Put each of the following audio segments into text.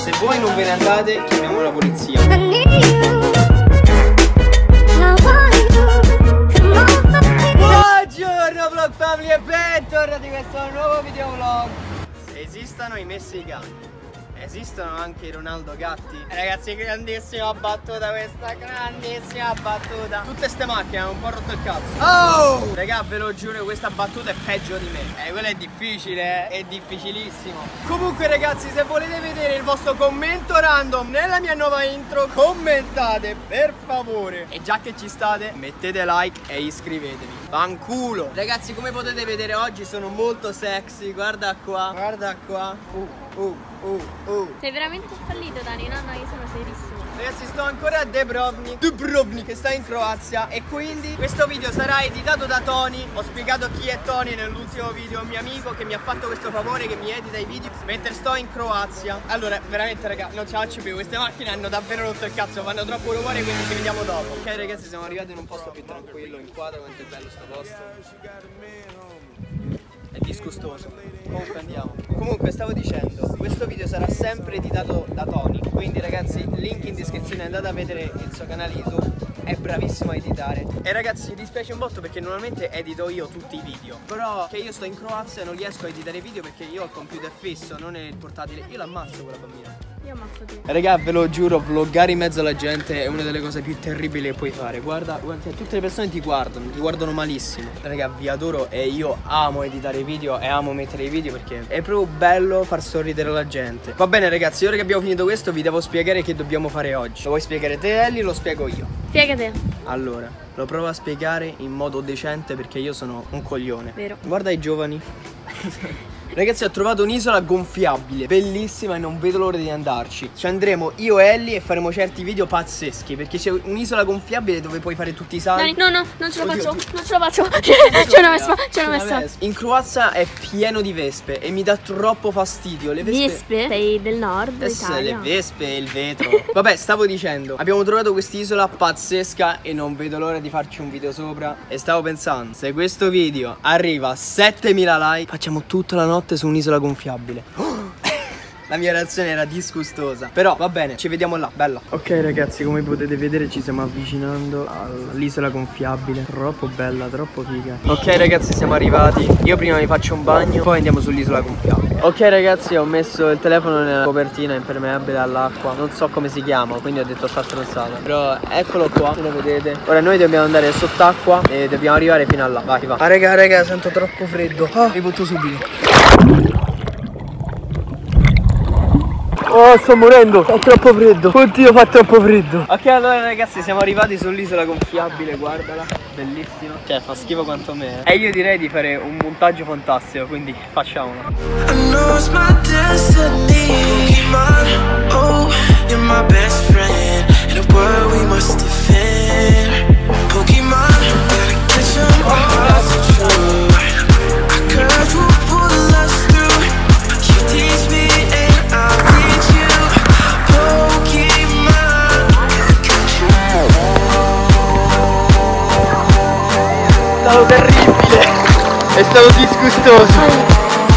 Se voi non ve ne andate, chiamiamo la polizia. Buongiorno vlog family e bentornati in questo nuovo videovlog. Esistono i messicani, esistono anche i Ronaldo Gatti. Ragazzi, grandissima battuta questa, grandissima battuta. Tutte ste macchine hanno un po' rotto il cazzo. Oh! Raga, ve lo giuro, questa battuta è peggio di me. Quella è difficile, è difficilissimo. Comunque ragazzi, se volete vedere il vostro commento random nella mia nuova intro, commentate per favore. E già che ci state, mettete like e iscrivetevi. Fanculo. Ragazzi, come potete vedere oggi sono molto sexy. Guarda qua, guarda qua. Sei veramente fallito, Dani, no? No, io sono serissimo. Ragazzi, sto ancora a Dubrovnik, che sta in Croazia. E quindi questo video sarà editato da Tony. Ho spiegato chi è Tony nell'ultimo video, un mio amico che mi ha fatto questo favore, che mi edita i video mentre sto in Croazia. Allora, veramente raga, non ce la faccio più. Queste macchine hanno davvero rotto il cazzo, fanno troppo rumore, quindi ci vediamo dopo. Ok ragazzi, siamo arrivati in un posto più tranquillo. In quadro, quanto è bello sto posto. È disgustoso. Comunque andiamo. Comunque stavo dicendo, questo video sarà sempre editato da Tony. Quindi ragazzi, link in descrizione, andate a vedere il suo canale YouTube. È bravissimo a editare. E ragazzi, mi dispiace un botto perché normalmente edito io tutti i video. Però che io sto in Croazia e non riesco a editare video perché io ho il computer fisso, non è il portatile. Io l'ammazzo quella bambina. Io ammazzo te. Raga, ve lo giuro, vloggare in mezzo alla gente è una delle cose più terribili che puoi fare. Guarda, tutte le persone ti guardano malissimo. Raga, vi adoro e io amo editare i video e amo mettere i video perché è proprio bello far sorridere la gente. Va bene ragazzi, ora che abbiamo finito questo vi devo spiegare che dobbiamo fare oggi. Lo vuoi spiegare te, Ellie, o lo spiego io? Spiega te. Allora, lo provo a spiegare in modo decente perché io sono un coglione. Vero. Guarda i giovani. Ragazzi, ho trovato un'isola gonfiabile, bellissima e non vedo l'ora di andarci. Ci andremo io e Ellie e faremo certi video pazzeschi perché c'è un'isola gonfiabile dove puoi fare tutti i salti. Dani, no, non ce la faccio, non ce la faccio. Ce l'ho messa. In Croazia è pieno di vespe e mi dà troppo fastidio. Le vespe? Sei del nord Italia. Le vespe e il vetro. Vabbè, stavo dicendo, abbiamo trovato quest'isola pazzesca e non vedo l'ora di farci un video sopra. E stavo pensando, se questo video arriva a 7000 like, facciamo tutta la notte su un'isola gonfiabile. La mia reazione era disgustosa. Però va bene, ci vediamo là, bella. Ok ragazzi, come potete vedere ci stiamo avvicinando all'isola gonfiabile. Troppo bella, troppo figa. Ok ragazzi, siamo arrivati. Io prima mi faccio un bagno, poi andiamo sull'isola gonfiabile. Ok ragazzi, ho messo il telefono nella copertina impermeabile all'acqua. Non so come si chiama, quindi ho detto sta stronzata. Però eccolo qua, lo vedete. Ora noi dobbiamo andare sott'acqua e dobbiamo arrivare fino a là. Vai, va. Ah raga, sento troppo freddo. Mi butto subito. Oh, sto morendo, fa troppo freddo. Oddio, fa troppo freddo. Ok, allora ragazzi, siamo arrivati sull'isola gonfiabile, guardala, bellissima. Cioè, fa schifo quanto me. E io direi di fare un montaggio fantastico, quindi facciamolo. È stato terribile, è stato disgustoso.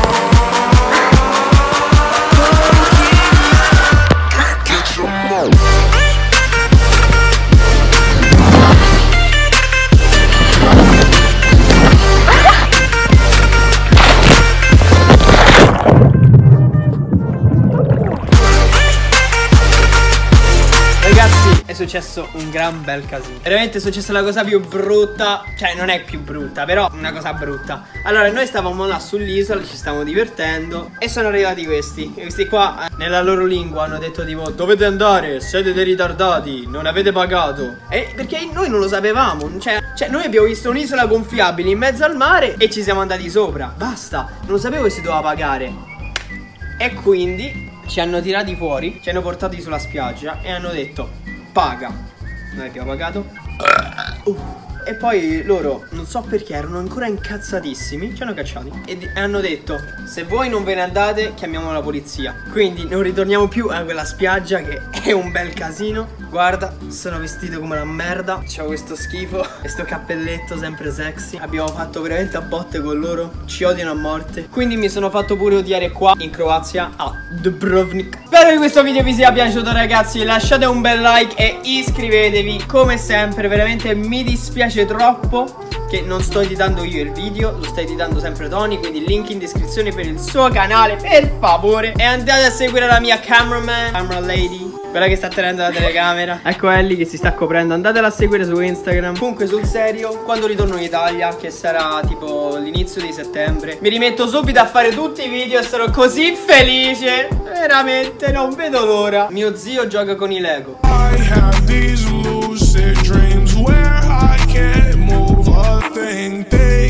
Ragazzi, è successo un gran bel casino. Veramente è successa la cosa più brutta. Cioè non è più brutta, però una cosa brutta. Allora noi stavamo là sull'isola, ci stavamo divertendo e sono arrivati questi. E questi qua nella loro lingua hanno detto tipo: dovete andare, siete dei ritardati, non avete pagato. E perché noi non lo sapevamo. Cioè noi abbiamo visto un'isola gonfiabile in mezzo al mare e ci siamo andati sopra. Basta, non sapevo che si doveva pagare. E quindi ci hanno tirati fuori, ci hanno portati sulla spiaggia e hanno detto: paga. Noi abbiamo pagato. E poi loro, non so perché, erano ancora incazzatissimi, ci hanno cacciati e hanno detto: se voi non ve ne andate, chiamiamo la polizia. Quindi non ritorniamo più a quella spiaggia che è un bel casino. Guarda, sono vestito come una merda, c'ho questo schifo, questo cappelletto sempre sexy. Abbiamo fatto veramente a botte con loro, ci odiano a morte. Quindi mi sono fatto pure odiare qua in Croazia, a Dubrovnik. Spero che questo video vi sia piaciuto, ragazzi. Lasciate un bel like e iscrivetevi. Come sempre, veramente mi dispiace troppo che non sto editando io il video, lo sta editando sempre Tony, quindi link in descrizione per il suo canale, per favore. E andate a seguire la mia camera lady, quella che sta tenendo la telecamera. Ecco Ellie che si sta coprendo, andatela a seguire su Instagram. Comunque sul serio, quando ritorno in Italia, che sarà tipo l'inizio di settembre, mi rimetto subito a fare tutti i video e sarò così felice. Veramente non vedo l'ora. Mio zio gioca con i Lego. I have these lucid dreams where I can't move a thing.